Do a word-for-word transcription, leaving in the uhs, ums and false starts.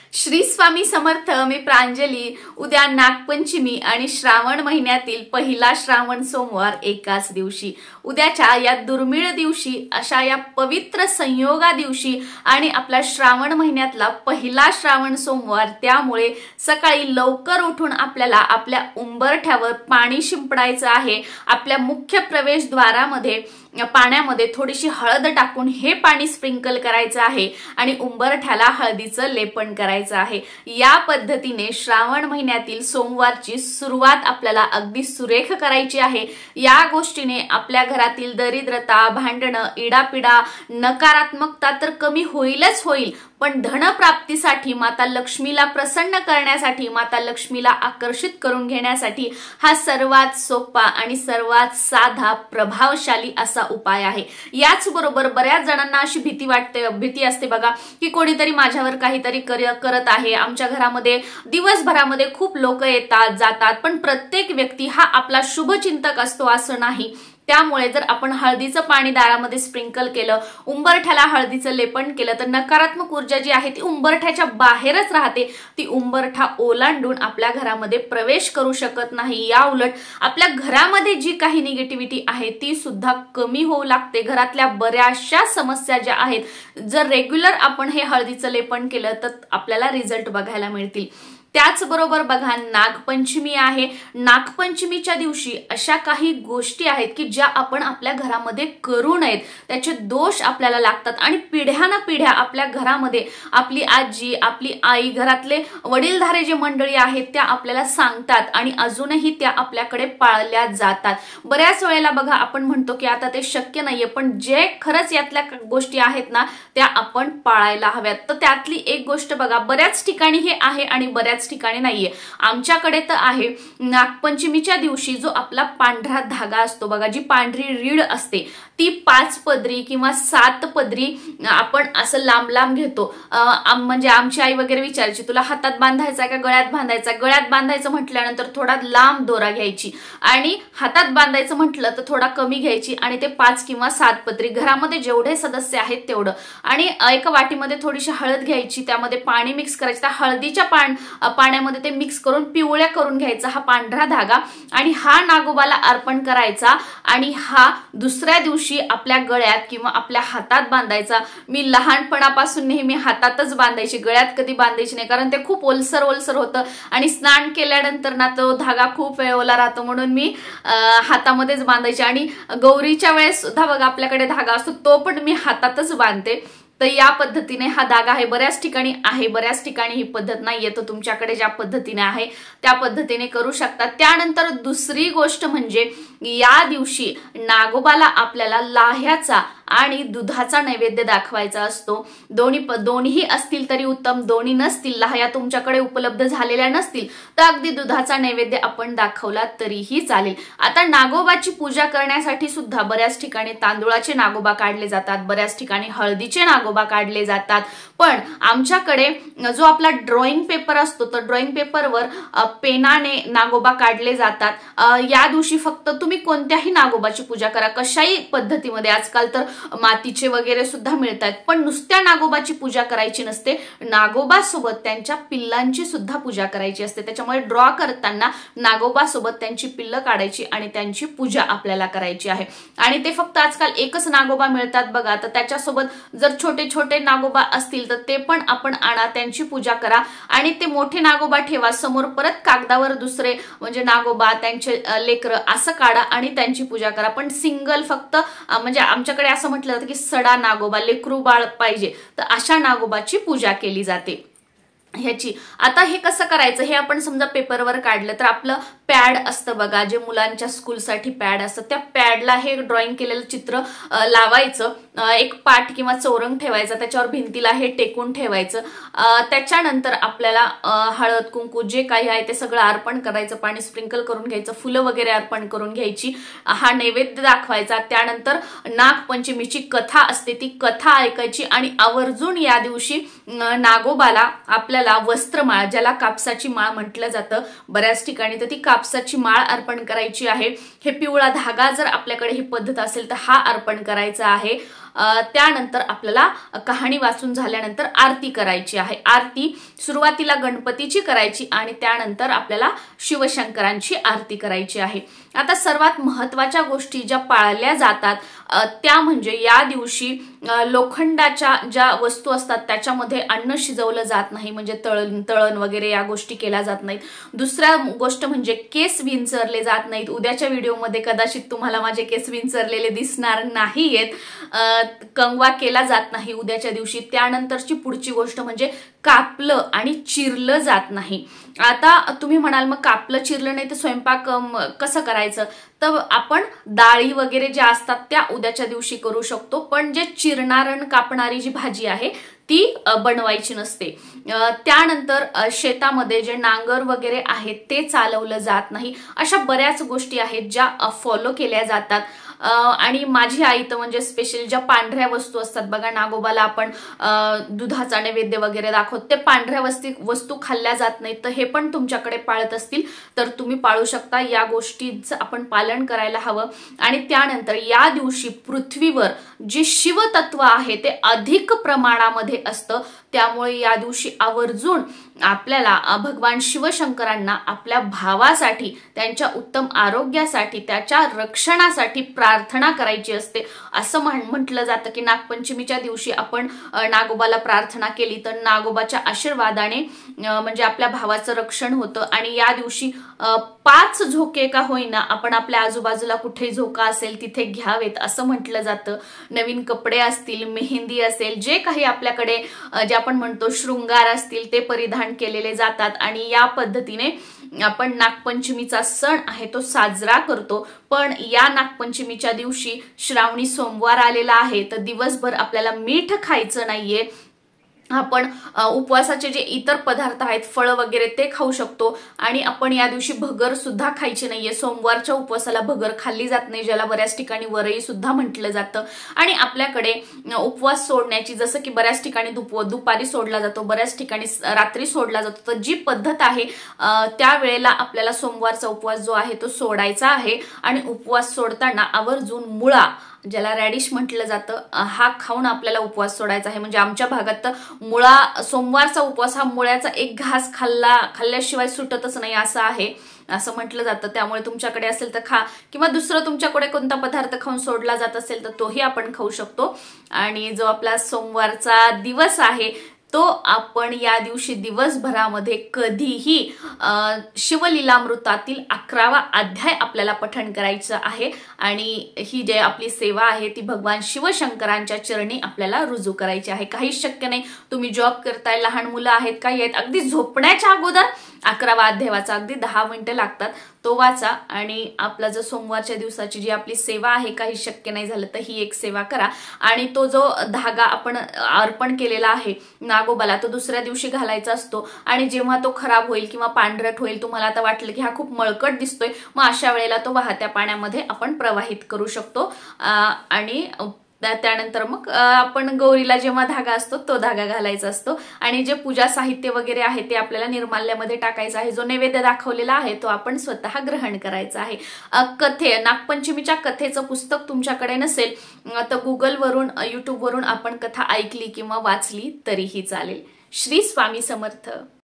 श्री स्वामी समर्थ. मी प्रांजली. उद्या नागपंचमी आणि श्रावण महिन्यातील पहिला श्रावण सोमवार एकाच दिवशी. उद्याच्या या दुर्मिळ दिवशी, अशा या पवित्र संयोगा दिवशी आणि आपला श्रावण महिन्यातला पहिला श्रावण सोमवार, त्यामुळे सकाळी लवकर उठून आपल्याला आपल्या उंबरठ्यावर पाणी शिंपडायचं आहे. आपल्या मुख्य प्रवेशद्वारामध्ये पाण्यामध्ये थोडीशी हळद टाकून हे पाणी स्प्रिंकल करायचं आहे आणि उंबरठ्याला हळदीचं लेपन करायचं आहे. या पद्धतीने श्रावण महिन्यातील सोमवारची सुरुवात आपल्याला अगदी सुरेख करायची आहे. या गोष्टीने आपल्या घरातील दरिद्रता, भांडणं, इडापिडा, नकारात्मकता तर कमी होईलच होईल, पण धनप्राप्तीसाठी, माता लक्ष्मीला प्रसन्न करण्यासाठी, माता लक्ष्मीला आकर्षित करून घेण्यासाठी हा सर्वात सोपा आणि सर्वात साधा, प्रभावशाली असा उपाय आहे. याच बरोबर बऱ्याच जणांना अशी भीती वाटते भीती असते बघा, की कोणीतरी माझ्यावर काहीतरी करत आहे. आमच्या घरामध्ये दिवसभरामध्ये खूप लोक येतात जातात, पण प्रत्येक व्यक्ती हा आपला शुभचिंतक असतो असं नाही. त्यामुळे जर आपण हळदीचं पाणी दारामध्ये स्प्रिंकल केलं, उंबरठ्याला हळदीचं लेपन केलं, तर नकारात्मक ऊर्जा जी आहे ती उंबरठ्याच्या बाहेरच राहते. ती उंबरठा ओलांडून आपल्या घरामध्ये प्रवेश करू शकत नाही. या उलट आपल्या घरामध्ये जी काही निगेटिव्हिटी आहे ती सुद्धा कमी होऊ लागते. घरातल्या बऱ्याचशा समस्या ज्या आहेत, जर रेग्युलर आपण हे हळदीचं लेपन केलं तर आपल्याला रिझल्ट बघायला मिळतील. त्याचबरोबर बघा, नागपंचमी आहे. नागपंचमीच्या दिवशी अशा काही गोष्टी आहेत की ज्या आपण आपल्या घरामध्ये करू नयेत. त्याचे दोष आपल्याला लागतात आणि पिढ्याना पिढ्या आपल्या घरामध्ये आपली आजी, आपली आई, घरातले वडीलधारे जे मंडळी आहेत त्या आपल्याला सांगतात आणि अजूनही त्या आपल्याकडे पाळल्या जातात. बऱ्याच वेळेला बघा आपण म्हणतो की आता ते शक्य नाहीये, पण जे खरंच यातल्या गोष्टी आहेत ना त्या आपण पाळायला हव्यात. तर त्यातली एक गोष्ट बघा, बऱ्याच ठिकाणी हे आहे आणि बऱ्याच ठिकाणी नाहीये. आमच्याकडे तर आहे. नागपंचमीच्या दिवशी जो आपला पांढरा धागा असतो बघा, जी पांढरी रीळ असते, ती पाच पदरी किंवा सात पदरी आपण असं लांब लांब घेतो. म्हणजे आमची आई वगैरे विचारायची, तुला हातात बांधायचा का गळ्यात बांधायचा? गळ्यात बांधायचं म्हटल्यानंतर थोडा लांब दोरा घ्यायची आणि हातात बांधायचं म्हटलं तर थोडा कमी घ्यायची आणि ते पाच किंवा सात पदरी, घरामध्ये जेवढे सदस्य आहेत तेवढं, आणि एका वाटीमध्ये थोडीशी हळद घ्यायची, त्यामध्ये पाणी मिक्स करायचं. त्या हळदीच्या पान पाण्यामध्ये ते मिक्स करून पिवळ्या करून घ्यायचा हा पांढरा धागा आणि हा नागोबाला अर्पण करायचा आणि हा दुसऱ्या दिवशी आपल्या गळ्यात किंवा आपल्या हातात बांधायचा. मी लहानपणापासून नेहमी हातातच बांधायची, गळ्यात कधी बांधायची नाही, कारण ते खूप ओलसर ओलसर होतं आणि स्नान केल्यानंतर ना तो धागा खूप वेळ ओला राहतो, म्हणून मी हातामध्येच बांधायची. आणि गौरीच्या वेळेस सुद्धा बघा आपल्याकडे धागा असतो, तो पण मी हातातच बांधते. तर या पद्धतीने हा धागा आहे. बऱ्याच ठिकाणी आहे, बऱ्याच ठिकाणी ही पद्धत नाहीये. तर तुमच्याकडे ज्या पद्धतीने आहे त्या पद्धतीने करू शकता. त्यानंतर दुसरी गोष्ट म्हणजे या दिवशी नागोबाला आपल्याला लाह्याचा आणि दुधाचा नैवेद्य दाखवायचा असतो. दोन्ही दोन्ही असतील तरी उत्तम, दोन्ही नसतील, लाह्या तुमच्याकडे उपलब्ध झालेल्या नसतील तर अगदी दुधाचा नैवेद्य आपण दाखवला तरीही चालेल. आता नागोबाची पूजा करण्यासाठी सुद्धा बऱ्याच ठिकाणी तांदुळाचे नागोबा काढले जातात, बऱ्याच ठिकाणी हळदीचे नागोबा काढले जातात. पण आमच्याकडे जो आपला ड्रॉइंग पेपर असतो तर ड्रॉइंग पेपरवर पेनाने नागोबा काढले जातात. या दिवशी फक्त तुम्ही कोणत्याही नागोबाची पूजा करा, कशाही पद्धतीमध्ये. आजकाल तर मातीचे वगैरे सुद्धा मिळतात, पण नुसत्या नागोबाची पूजा करायची नसते. नागोबा सोबत त्यांच्या पिल्लांची सुद्धा पूजा करायची असते. त्याच्यामुळे ड्रॉ करताना नागोबा सोबत त्यांची पिल्लं काढायची आणि त्यांची पूजा आपल्याला करायची आहे. आणि ते फक्त आजकाल एकच नागोबा मिळतात बघा, तर त्याच्यासोबत जर छोटे छोटे नागोबा असतील तर ते पण आपण आणा, त्यांची पूजा करा. आणि ते मोठे नागोबा ठेवा समोर, परत कागदावर दुसरे म्हणजे नागोबा, त्यांचे लेकरं असं काढा आणि त्यांची पूजा करा. पण सिंगल फक्त म्हणजे आमच्याकडे असं म्हटलं जातं की सडा नागोबा, लेकरू बाळ पाहिजे, तर अशा नागोबाची पूजा केली जाते. ह्याची आता हे कसं करायचं, हे आपण समजा पेपरवर काढलं तर आपलं पॅड असतं बघा, जे मुलांच्या स्कूलसाठी पॅड असतं, त्या पॅडला हे ड्रॉइंग केलेलं चित्र लावायचं. एक पाट किंवा चौरंग ठेवायचा, त्याच्यावर भिंतीला हे टेकून ठेवायचं. त्याच्यानंतर आपल्याला हळद कुंकू जे काही आहे ते सगळं अर्पण करायचं, पाणी स्प्रिंकल करून घ्यायचं, फुलं वगैरे अर्पण करून घ्यायची, हा नैवेद्य दाखवायचा. त्यानंतर नागपंचमीची कथा असते ती कथा ऐकायची आणि आवर्जून या दिवशी नागोबाला आपल्याला वस्त्रमाळ, ज्याला कापसाची माळ म्हटलं जातं बऱ्याच ठिकाणी, तर ती कापसाची माळ अर्पण करायची आहे. हे पिवळा धागा जर आपल्याकडे ही पद्धत असेल तर हा अर्पण करायचा आहे. त्यानंतर आपल्याला कहाणी वाचून झाल्यानंतर आरती करायची आहे। आरती सुरुवातीला गणपतीची करायची आणि त्यानंतर आपल्याला शिवशंकरांची आरती करायची आहे। आता सर्वात महत्त्वाच्या गोष्टी ज्या पाळल्या जातात त्या म्हणजे या दिवशी लोखंडाच्या ज्या वस्तू असतात त्याच्यामध्ये अन्न शिजवलं जात नाही, म्हणजे तळण तळण वगैरे या गोष्टी केल्या जात नाहीत। दुसऱ्या गोष्ट म्हणजे केस विंचरले जात नाहीत। उद्याच्या व्हिडिओमध्ये कदाचित तुम्हाला माझे केस विंचरलेले दिसणार नाहीयेत। कंगवा केला जात नाही उद्याच्या दिवशी। त्यानंतरची पुढची गोष्ट म्हणजे कापलं आणि चिरलं जात नाही। आता तुम्ही म्हणाल मग कापलं चिरलं नाही तर स्वयंपाक कसं करायचं, तर आपण डाळी वगैरे ज्या असतात त्या उद्याच्या दिवशी करू शकतो, पण जे चिरणारण कापणारी जी भाजी आहे ती बनवायची नसते। त्यानंतर शेतामध्ये जे नांगर वगैरे आहे ते चालवलं जात नाही। अशा बऱ्याच गोष्टी आहेत ज्या फॉलो केल्या जातात। आणि माझी आई तर म्हणजे स्पेशल ज्या पांढऱ्या वस्तू असतात बघा, नागोबाला आपण दुधाचा नैवेद्य वगैरे दाखवतो, ते पांढऱ्या वस्तू वस्तू खाल्ल्या जात नाहीत। तर हे पण तुमच्याकडे पाळत असतील तर तुम्ही पाळू शकता। या गोष्टींचं आपण पालन करायला हवं। आणि त्यानंतर या दिवशी पृथ्वीवर जे शिवतत्व आहे ते अधिक प्रमाणामध्ये असतं, त्यामुळे या दिवशी आवर्जून आपल्याला भगवान शिवशंकरांना आपल्या भावासाठी, त्यांच्या उत्तम आरोग्यासाठी, त्याच्या रक्षणासाठी प्रार्थना करायची असते। असं म्हटलं जातं की नागपंचमीच्या दिवशी आपण नागोबाला प्रार्थना केली तर नागोबाच्या आशीर्वादाने म्हणजे आपल्या भावाचं रक्षण होतं। आणि या दिवशी पाच झोके का होईना आपण आपल्या आजूबाजूला कुठे झोका असेल तिथे घ्यावेत असं म्हटलं जातं। नवीन कपडे असतील, मेहंदी असेल, जे काही आपल्याकडे जे आपण म्हणतो शृंगार असतील ते परिधान केलेले जातात। आणि या पद्धतीने आपण नागपंचमीचा सण आहे तो साजरा करतो। पण या नागपंचमीच्या दिवशी श्रावणी सोमवार आलेला आहे तर दिवसभर आपल्याला मीठ खायचं नाहीये। आपण उपवासाचे जे इतर पदार्थ आहेत, फळ वगैरे ते खाऊ शकतो। आणि आपण या दिवशी भगर सुद्धा खायची नाहीये। सोमवारच्या उपवासाला भगर खाल्ली जात नाही, ज्याला बऱ्याच ठिकाणी वरई सुद्धा म्हटलं जातं। आणि आपल्याकडे उपवास सोडण्याची, जसं की बऱ्याच ठिकाणी दुपारी सोडला जातो, बऱ्याच ठिकाणी रात्री सोडला जातो, तर जी पद्धत आहे त्यावेळेला आपल्याला सोमवारचा उपवास जो आहे तो सोडायचा आहे। आणि उपवास सोडताना आवर्जून मुळा, ज्याला रॅडिश म्हटलं जातं, हा खाऊन आपल्याला उपवास सोडायचा आहे। म्हणजे आमच्या भागात तर मुळा, सोमवारचा उपवास हा मुळ्याचा एक घास खाल्ला खाल्ल्याशिवाय सुटतच नाही असं आहे, असं म्हटलं जातं। त्यामुळे तुमच्याकडे असेल तर खा, किंवा दुसरं तुमच्याकडे कोणता पदार्थ खाऊन सोडला जात असेल तर तोही आपण खाऊ शकतो। आणि जो आपला सोमवारचा दिवस आहे तो आपण या दिवशी दिवसभरामध्ये कधीही शिवलीलामृतातील अकरावा अध्याय आपल्याला पठण करायचं आहे। आणि ही जे आपली सेवा आहे ती भगवान शिवशंकरांच्या चरणी आपल्याला रुजू करायची आहे। काहीच शक्य नाही, तुम्ही जॉब करताय, लहान मुलं आहेत, काही आहेत, अगदी झोपण्याच्या अगोदर अकरावा अध्याय वाचा, अगदी दहा मिनिटं लागतात, तो वाचा। आणि आपला जो सोमवारच्या दिवसाची जी आपली सेवा आहे, काही शक्य नाही झालं तर ही एक सेवा करा। आणि तो जो धागा आपण अर्पण केलेला आहे नागोबाला तो दुसऱ्या दिवशी घालायचा असतो। आणि जेव्हा तो खराब होईल किंवा पांढरट होईल, तुम्हाला आता वाटलं की हा खूप मळकट दिसतोय, मग अशा वेळेला तो वाहत्या पाण्यामध्ये आपण प्रवाहित करू शकतो। आणि त्यानंतर मग आपण गौरीला जेव्हा धागा असतो तो धागा घालायचा असतो। आणि जे पूजा साहित्य वगैरे आहे ते आपल्याला निर्माल्यामध्ये टाकायचं आहे। जो नैवेद्य दाखवलेला आहे तो आपण स्वतः ग्रहण करायचा आहे। कथे, नागपंचमीच्या कथेचं पुस्तक तुमच्याकडे नसेल तर गुगलवरून, युट्यूबवरून आपण कथा ऐकली किंवा वाचली तरीही चालेल। श्री स्वामी समर्थ।